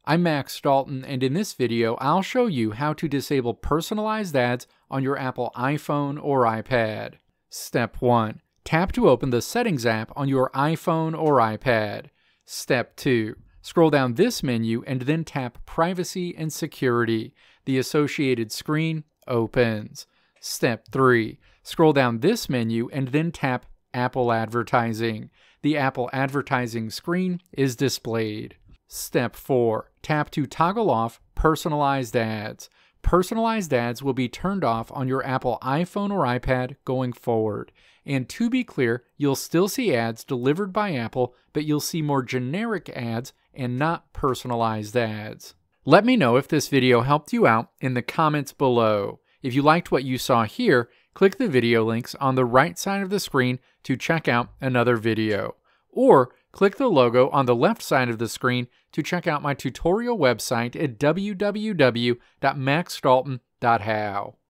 I'm Max Dalton, and in this video, I'll show you how to disable personalized ads on your Apple iPhone or iPad. Step 1. Tap to open the Settings app on your iPhone or iPad. Step 2. Scroll down this menu and then tap Privacy and Security. The associated screen opens. Step 3. Scroll down this menu and then tap Apple Advertising. The Apple Advertising screen is displayed. Step 4. Tap to toggle off personalized ads. Personalized ads will be turned off on your Apple iPhone or iPad going forward. And to be clear, you'll still see ads delivered by Apple, but you'll see more generic ads and not personalized ads. Let me know if this video helped you out in the comments below. If you liked what you saw here, click the video links on the right side of the screen to check out another video. Or click the logo on the left side of the screen to check out my tutorial website at www.maxdalton.how.